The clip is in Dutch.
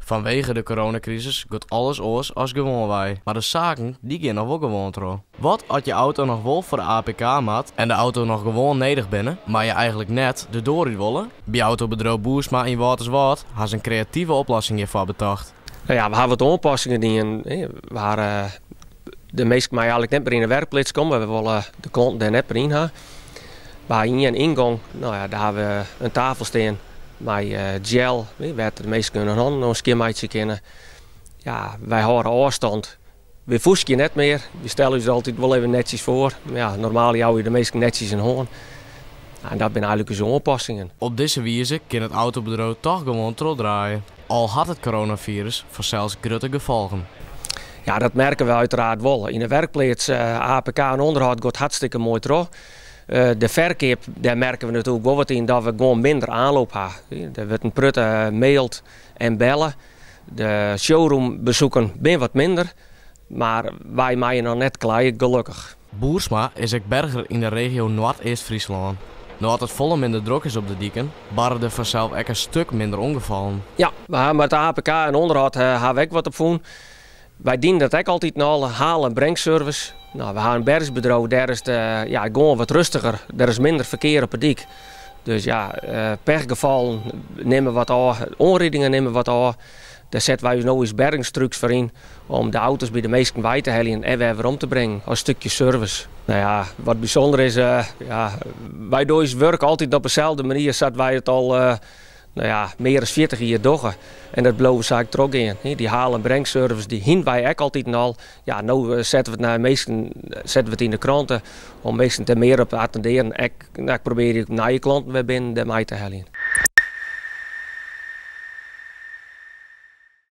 Vanwege de coronacrisis gaat alles oors als gewoon wij. Maar de zaken, die gaan nog wel gewoon trouw. Wat als je auto nog wel voor de APK maat en de auto nog gewoon nodig binnen, maar je eigenlijk net de doorrit willen? Bij autobedrijf Boersma in Waterswaard had ze een creatieve oplossing hiervoor bedacht. Nou ja, we hebben wat aanpassingen die waar de meesten mij eigenlijk net meer in de werkplaats komen. We willen de klanten daar net meer in hebben. Bij een ingang, nou ja, daar hebben we een tafel staan met gel, waar de meesten kunnen handen nog een keer kennen. Ja, wij houden afstand. We voesken net meer. We stellen ons altijd wel even netjes voor. Ja, normaal hou je de meesten netjes in hand. En dat zijn eigenlijk zo'n aanpassingen. Op deze wijze kan het autobedrijf toch gewoon terugdraaien. Al had het coronavirus voor zelfs grote gevolgen. Ja, dat merken we uiteraard wel. In de werkplaats APK en onderhoud gaat hartstikke mooi terug. De verkoop, daar merken we natuurlijk wel wat in dat we gewoon minder aanloop hebben. Er wordt een prutte mailt en bellen. De showroombezoeken zijn wat minder. Maar wij maaien nog net klaar, gelukkig. Boersma is ook berger in de regio Noord-East-Friesland. Nadat het volle minder druk is op de dieken, waren er vanzelf ook een stuk minder ongevallen. Ja, we hebben met de APK en onderhoud hebben we wat op doen. Wij dienen dat ook altijd naar haal- en brengservice. Nou, we hebben een bergsbedrijf, daar is het gewoon wat rustiger. Er is minder verkeer op het dik. Dus ja, pechgevallen nemen wat aan, onrijdingen nemen wat aan. Daar zetten wij nou eens bergingstrucs voor in om de auto's bij de meesten bij te halen en weer om te brengen als stukje service. Nou ja, wat bijzonder is, wij doen ons werk altijd op dezelfde manier zetten wij het al meer dan 40 jaar doen. En dat blijven we eigenlijk terug in. Die haal- en brengservice die hinden wij ook altijd al. Ja, nu zetten we het in de kranten om meesten er meer op te attenderen. Ik probeer naar je klanten weer binnen mij te halen.